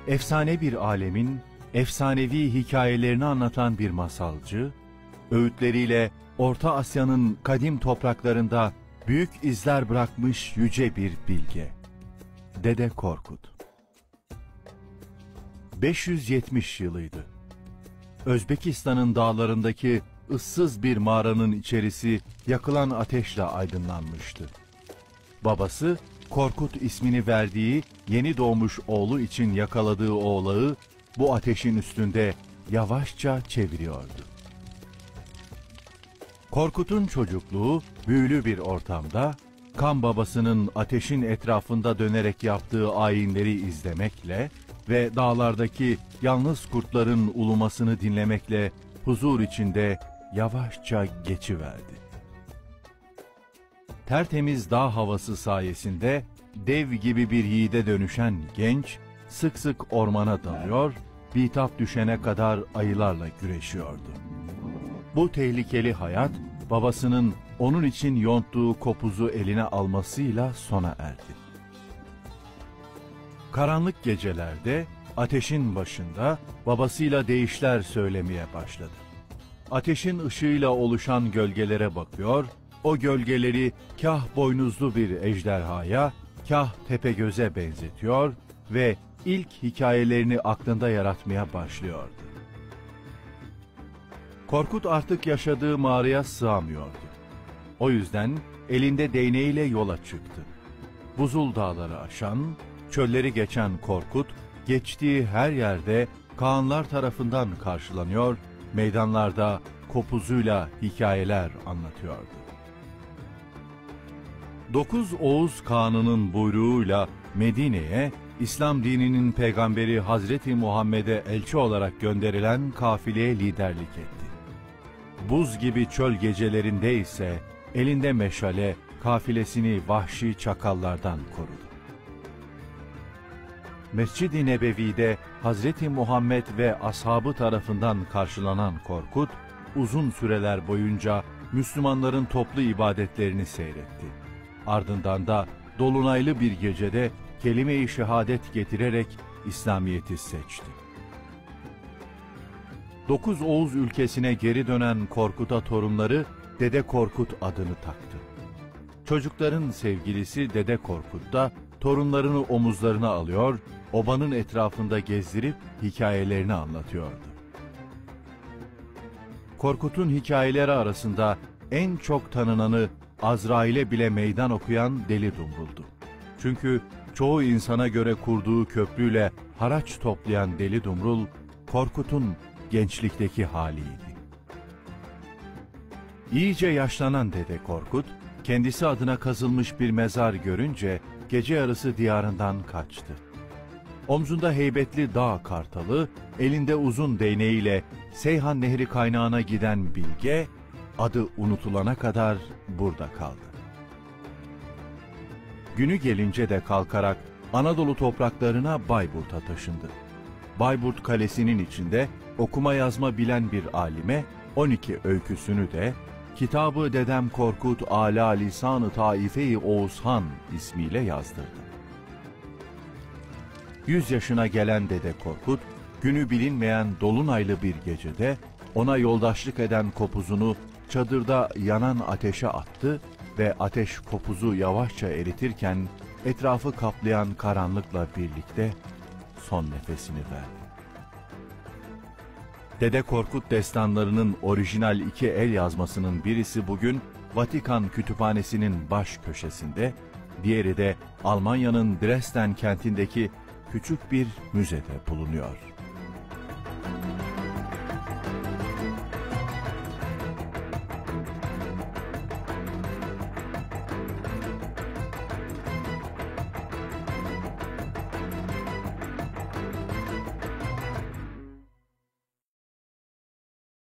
efsane bir alemin efsanevi hikayelerini anlatan bir masalcı, öğütleriyle Orta Asya'nın kadim topraklarında büyük izler bırakmış yüce bir bilge. Dede Korkut. 570 yılıydı. Özbekistan'ın dağlarındaki ıssız bir mağaranın içerisi yakılan ateşle aydınlanmıştı. Babası, Korkut ismini verdiği yeni doğmuş oğlu için yakaladığı oğlağı bu ateşin üstünde yavaşça çeviriyordu. Korkut'un çocukluğu büyülü bir ortamda, kan babasının ateşin etrafında dönerek yaptığı ayinleri izlemekle ve dağlardaki yalnız kurtların ulumasını dinlemekle huzur içinde yavaşça geçiverdi. Tertemiz dağ havası sayesinde dev gibi bir yiğide dönüşen genç, sık sık ormana dalıyor, bitap düşene kadar ayılarla güreşiyordu. Bu tehlikeli hayat, babasının onun için yonttuğu kopuzu eline almasıyla sona erdi. Karanlık gecelerde ateşin başında babasıyla deyişler söylemeye başladı. Ateşin ışığıyla oluşan gölgelere bakıyor, o gölgeleri kah boynuzlu bir ejderhaya, kah Tepegöz'e benzetiyor ve ilk hikayelerini aklında yaratmaya başlıyordu. Korkut artık yaşadığı mağaraya sığamıyordu. O yüzden elinde değneğiyle yola çıktı. Buzul dağları aşan, çölleri geçen Korkut, geçtiği her yerde kağanlar tarafından karşılanıyor, meydanlarda kopuzuyla hikayeler anlatıyordu. 9 Oğuz Kağan'ının buyruğuyla Medine'ye, İslam dininin peygamberi Hazreti Muhammed'e elçi olarak gönderilen kafileye liderlik etti. Buz gibi çöl gecelerinde ise elinde meşale kafilesini vahşi çakallardan korudu. Mescid-i Nebevi'de Hazreti Muhammed ve ashabı tarafından karşılanan Korkut, uzun süreler boyunca Müslümanların toplu ibadetlerini seyretti. Ardından da dolunaylı bir gecede kelime-i şehadet getirerek İslamiyet'i seçti. 9 Oğuz ülkesine geri dönen Korkut'a torunları Dede Korkut adını taktı. Çocukların sevgilisi Dede Korkut da torunlarını omuzlarına alıyor, obanın etrafında gezdirip hikayelerini anlatıyordu. Korkut'un hikayeleri arasında en çok tanınanı Azrail'e bile meydan okuyan Deli Dumrul'du. Çünkü çoğu insana göre kurduğu köprüyle haraç toplayan Deli Dumrul, Korkut'un gençlikteki haliydi. İyice yaşlanan Dede Korkut, kendisi adına kazılmış bir mezar görünce gece yarısı diyarından kaçtı. Omzunda heybetli dağ kartalı, elinde uzun değneğiyle Seyhan Nehri kaynağına giden bilge, adı unutulana kadar burada kaldı. Günü gelince de kalkarak Anadolu topraklarına Bayburt'a taşındı. Bayburt Kalesi'nin içinde okuma yazma bilen bir alime 12 öyküsünü de Kitabı Dedem Korkut Ala Lisan-ı Taife-i Oğuzhan ismiyle yazdırdı. 100 yaşına gelen Dede Korkut, günü bilinmeyen dolunaylı bir gecede ona yoldaşlık eden kopuzunu çadırda yanan ateşe attı ve ateş kopuzu yavaşça eritirken etrafı kaplayan karanlıkla birlikte son nefesini verdi. Dede Korkut destanlarının orijinal 2 el yazmasının birisi bugün Vatikan Kütüphanesi'nin baş köşesinde, diğeri de Almanya'nın Dresden kentindeki küçük bir müzede bulunuyor.